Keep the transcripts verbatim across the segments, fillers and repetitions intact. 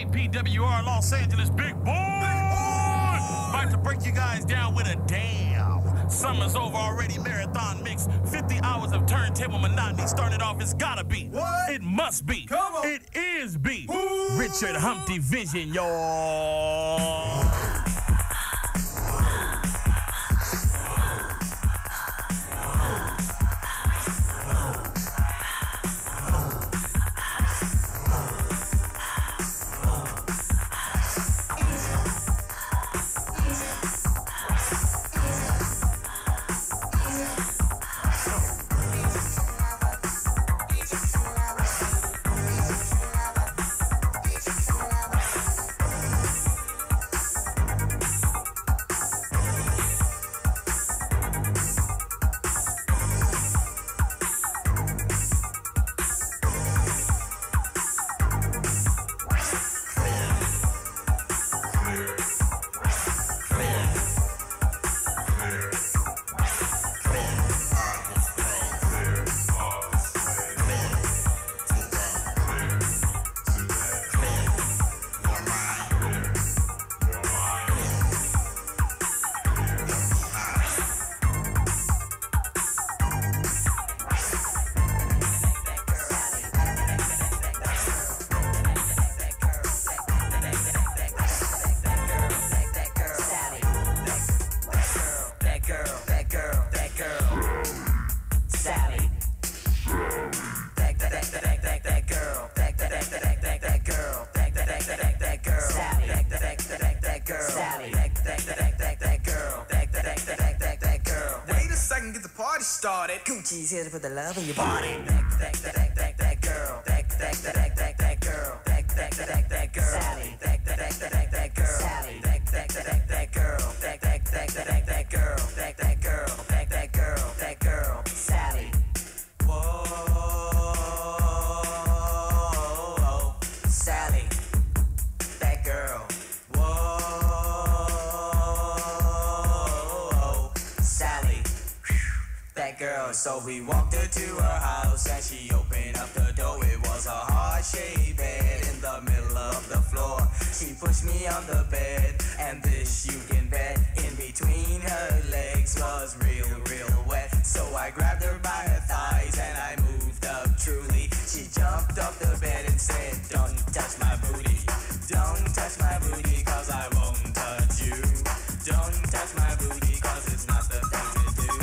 K P W R Los Angeles, big boy. About to break you guys down with a damn. Summer's over already, marathon mix. fifty hours of turntable monotony. Started off, it's gotta be. What? It must be. Come on. It is be. Ooh. Richard Humpty Vision, y'all. Gucci's here to put the love in your body. That, that, that, that, that girl. That, that, that, that, that girl. That, that, that, that girl. Sally. That, that, that, that, that girl. Sally. That, that, that, that girl. That, that, that, that, that girl. That, that girl. That, that girl. That girl. Sally. Whoa, Sally. That girl. Whoa, Sally. That girl, so we walked her to her house and she opened up the door. It was a heart-shaped bed in the middle of the floor. She pushed me on the bed and this you can bet in between her legs was real, real wet. So I grabbed her by her thighs and I moved up truly. She jumped off the bed and said, don't touch my booty. Don't touch my booty cause I won't touch you. Don't touch my booty cause it's not the thing to do.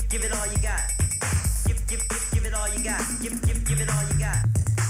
give it all you got. Give, give, give, give it all you got. Give, give, give it all you got.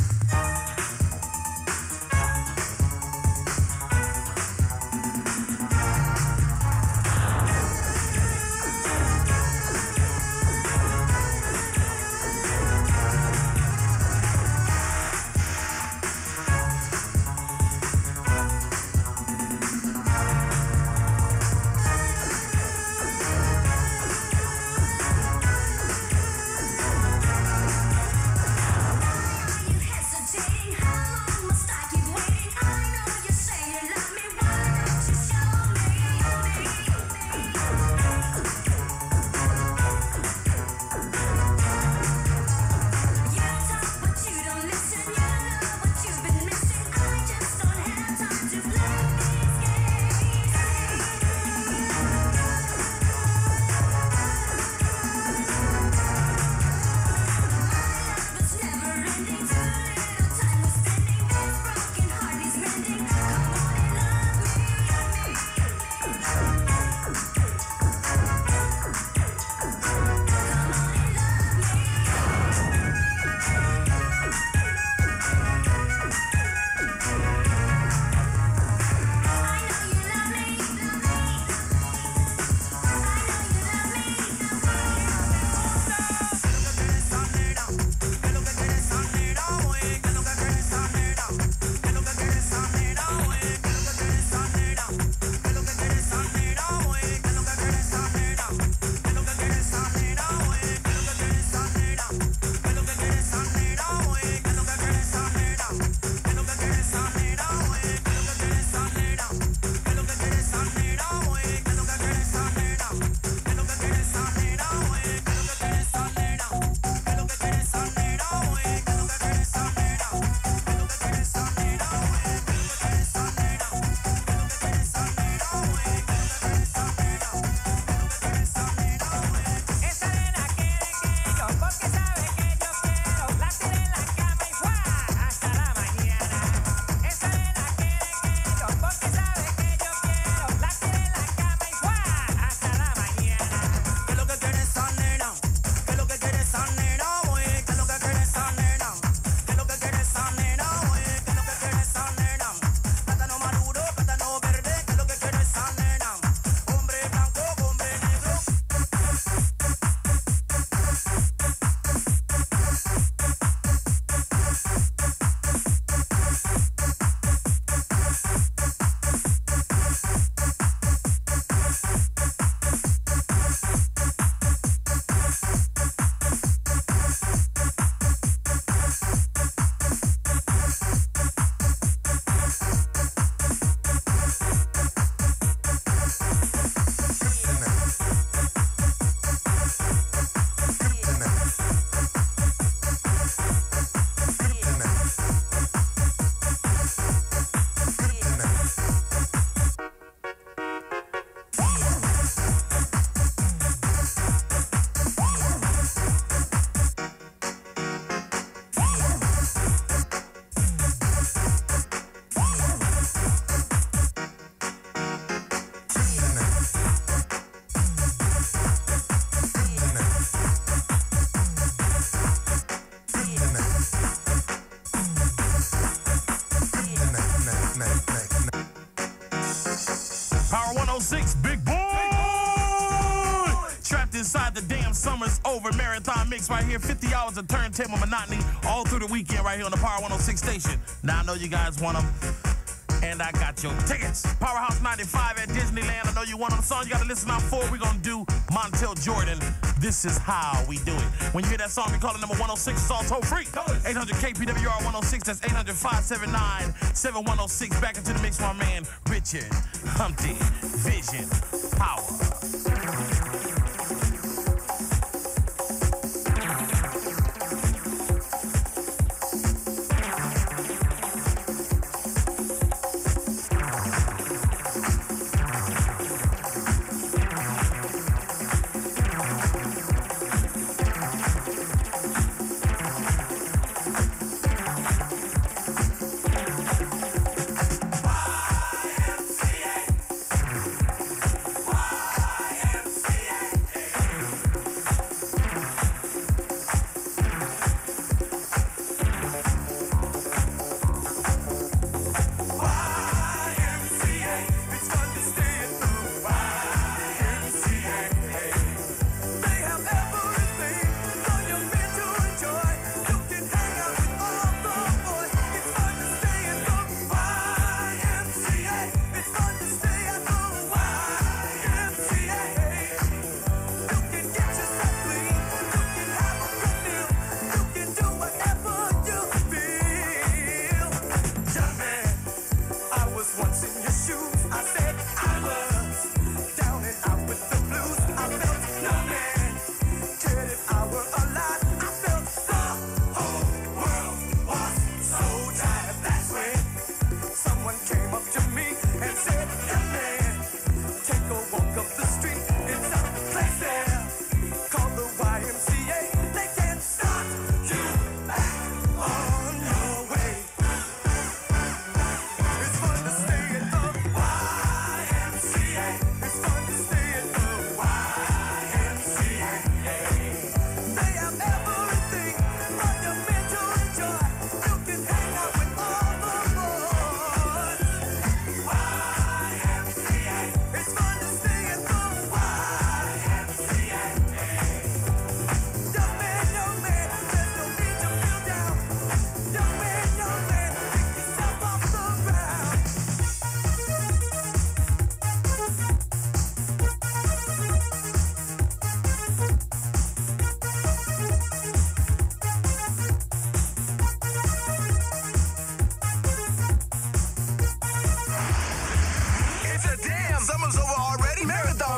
Summer's Over Marathon Mix right here. fifty hours of turntable monotony all through the weekend right here on the Power one oh six station. Now I know you guys want them, and I got your tickets. Powerhouse ninety-five at Disneyland. I know you want them. The song you got to listen out for. We're going to do Montel Jordan. This is how we do it. When you hear that song, we call it number one oh six. It's all toll free. eight hundred K P W R one oh six. That's eight hundred, five seven nine, seven one oh six. Back into the mix, my man, Richard Humpty Vision Power. Y M C A.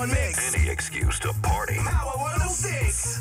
Marathon Mix. Any excuse to party. Power one oh six.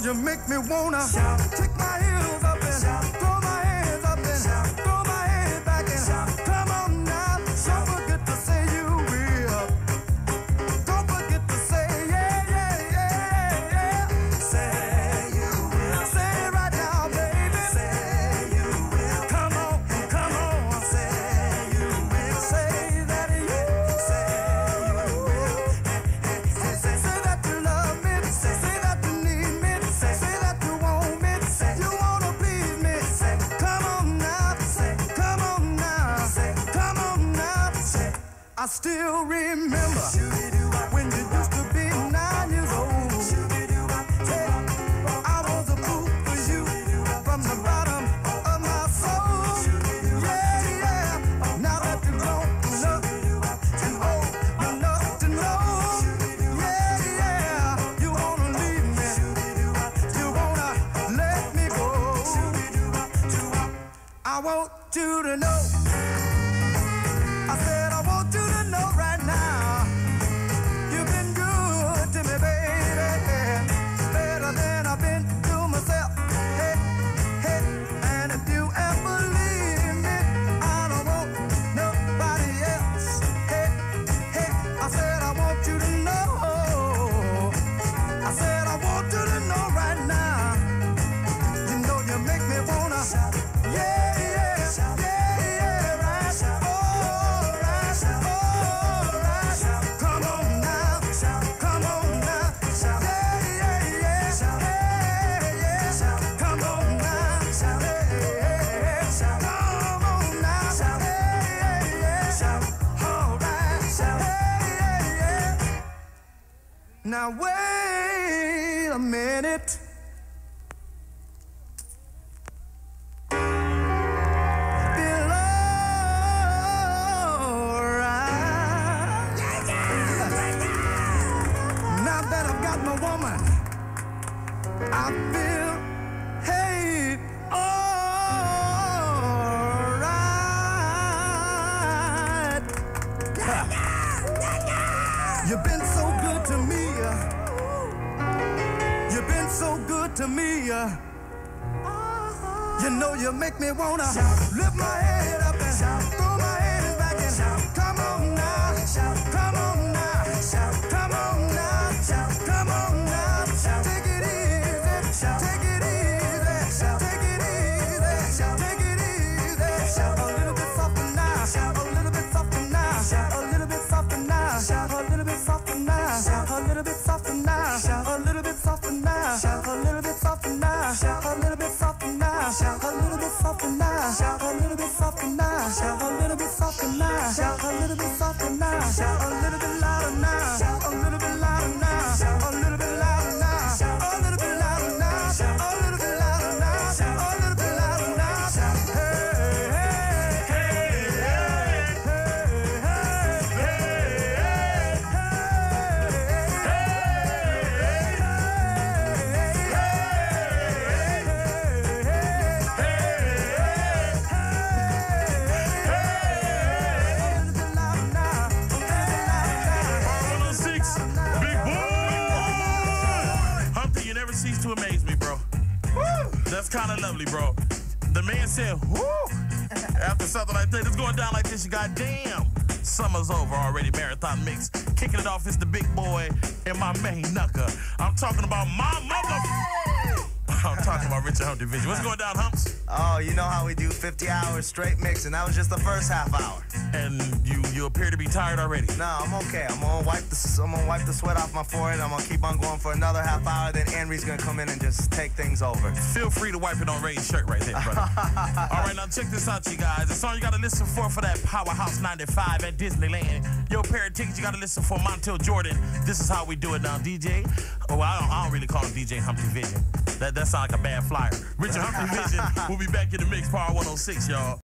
you make me wanna shout. Kick my heels up and shout. Throw my hands up and shout. Throw my head back and shout. Come on now, don't forget to say you will. Don't forget to say yeah, yeah, yeah, yeah. Say you will. Say it right now, baby. Say you will. Come on, come on. Say you will. Say that you. Say you will. Say, say, say that you love me. Say, say that you need me. Say, say that you want me. Say you wanna please me. Say, come on now. Say, come on now. Say, come on now. Say, I still remember when you used to be nine years old. Hey, I was a fool for you from the bottom of my soul. Yeah, yeah. Now that you're grown enough and old enough to know. Yeah, yeah. You wanna leave me. You wanna let me go. I want you to know. I said I want you to know right now. You've been good to me, baby. Better than I've been to myself. Hey, hey. And if you ever leave me, I don't want nobody else. Hey, hey. I said I want you to know. I said I want you to know right now. You know you make me wanna shout. Yeah, yeah, yeah, yeah, right. All right, all right. Come on now, come on now. Yeah, yeah, yeah, yeah, yeah. Come on now, yeah, yeah. Come on now, yeah, yeah, yeah. All right, yeah, yeah, yeah. Now wait a minute. Now that I've got my woman, I feel, hey, all right. You've been so good to me. You've been so good to me. You know you make me wanna lift my head up and throw my hands back and come on now, come on now, come on now, come on now. Take it easy, take it easy, take it easy, take it easy. A little bit softer now, a little bit softer now, a little bit softer now, a little bit softer now, a little bit softer now, a little bit softer now, a little bit softer now, a little bit softer now, a little bit softer now, a little bit softer now, a little bit softer now, a little bit softer now, a little bit louder now, a little bit louder now, a little bit louder now, a little bit louder now, a little bit louder now, a little bit louder now. Hey, hey, hey, cease to amaze me, bro. Woo! That's kind of lovely, bro. The man said, whoo! After something like that, it's going down like this. You goddamn. Summer's over already. Marathon Mix. Kicking it off is the big boy and my main knucker. I'm talking about my mother. I'm talking about Richard Hump Division. What's going down, Humps? Oh, you know how we do fifty hours straight mix, and that was just the first half hour. And you you appear to be tired already. No, I'm okay. I'm gonna wipe the I'm gonna wipe the sweat off my forehead. I'm gonna keep on going for another half hour. Then Henry's gonna come in and just take things over. Feel free to wipe it on Ray's shirt right there, brother. All right, now check this out, you guys. The song you gotta listen for for that Powerhouse ninety-five at Disneyland. Your pair of tickets you gotta listen for Montel Jordan. This is how we do it now, D J. Oh, I don't, I don't really call him D J Hump Division. That that sounds like a bad flyer. Richard Hump Division will be back in the mix, Power one oh six, y'all.